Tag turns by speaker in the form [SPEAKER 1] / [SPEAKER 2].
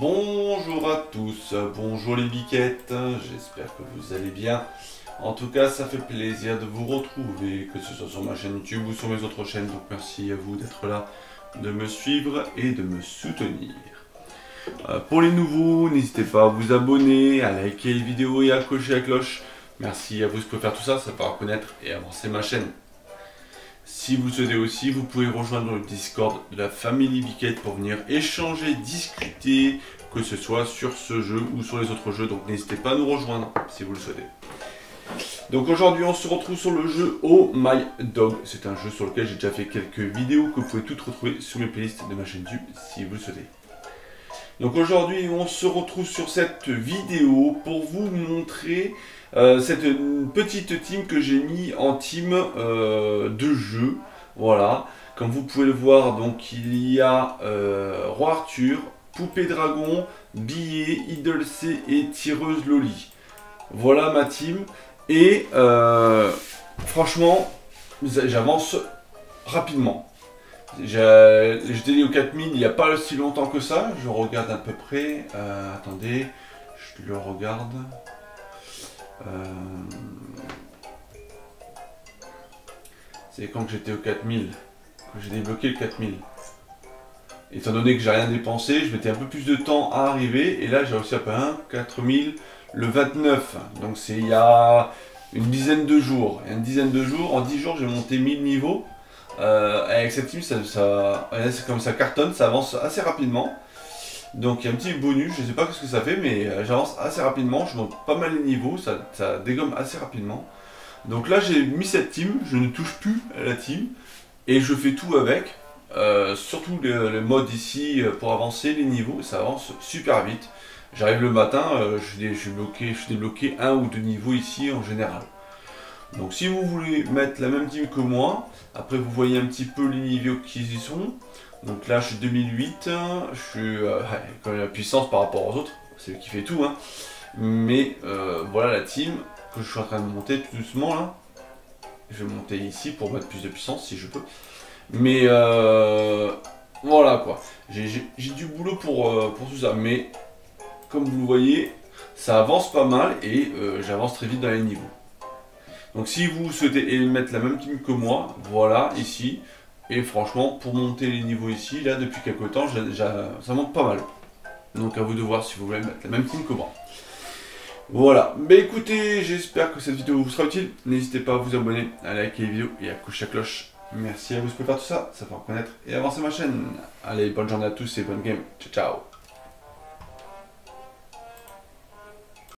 [SPEAKER 1] Bonjour à tous, bonjour les biquettes, j'espère que vous allez bien. En tout cas, ça fait plaisir de vous retrouver, que ce soit sur ma chaîne YouTube ou sur mes autres chaînes. Donc merci à vous d'être là, de me suivre et de me soutenir. Pour les nouveaux, n'hésitez pas à vous abonner, à liker les vidéos et à cocher la cloche. Merci à vous qui pouvez faire tout ça, ça va connaître et avancer ma chaîne. Si vous le souhaitez aussi, vous pouvez rejoindre le Discord de la Family Biquette pour venir échanger, discuter, que ce soit sur ce jeu ou sur les autres jeux. Donc n'hésitez pas à nous rejoindre si vous le souhaitez. Donc aujourd'hui on se retrouve sur le jeu Oh My Dog. C'est un jeu sur lequel j'ai déjà fait quelques vidéos que vous pouvez toutes retrouver sur mes playlists de ma chaîne YouTube si vous le souhaitez. Donc aujourd'hui on se retrouve sur cette vidéo pour vous montrer cette petite team que j'ai mis en team de jeu. Voilà, comme vous pouvez le voir, donc il y a Roi Arthur, Poupée Dragon, Billet, Idle C et Tireuse Loli. Voilà ma team et franchement j'avance rapidement. J'étais dit au 4000 il n'y a pas si longtemps que ça, je regarde à peu près, attendez, je le regarde. C'est quand que j'étais au 4000 que j'ai débloqué le 4000. Étant donné que j'ai rien dépensé, je mettais un peu plus de temps à arriver et là j'ai réussi à faire un 4000 le 29. Donc c'est il y a une dizaine de jours. Et une dizaine de jours, en 10 jours j'ai monté 1000 niveaux. Avec cette team, c'est comme ça cartonne, ça avance assez rapidement. Donc il y a un petit bonus, je sais pas ce que ça fait, mais j'avance assez rapidement, je monte pas mal les niveaux, ça dégomme assez rapidement. Donc là j'ai mis cette team, je ne touche plus à la team, et je fais tout avec. Surtout le mode ici pour avancer les niveaux, ça avance super vite. J'arrive le matin, je suis débloqué un ou deux niveaux ici en général. Donc si vous voulez mettre la même team que moi, après vous voyez un petit peu les niveaux qui y sont. Donc là je suis 2008, je suis quand même la puissance par rapport aux autres, c'est lui qui fait tout hein. Mais voilà la team que je suis en train de monter tout doucement là. Je vais monter ici pour mettre plus de puissance si je peux. Mais voilà quoi, j'ai du boulot pour tout ça, mais comme vous le voyez, ça avance pas mal et j'avance très vite dans les niveaux. Donc si vous souhaitez mettre la même team que moi, voilà ici. Et franchement, pour monter les niveaux ici, là depuis quelques temps, ça monte pas mal. Donc à vous de voir si vous voulez mettre la même team que moi. Voilà, bah écoutez, j'espère que cette vidéo vous sera utile. N'hésitez pas à vous abonner, à liker les vidéos et à cocher la cloche. Merci à vous qui pouvez faire tout ça, ça fait reconnaître et avancer ma chaîne. Allez, bonne journée à tous et bonne game. Ciao, ciao.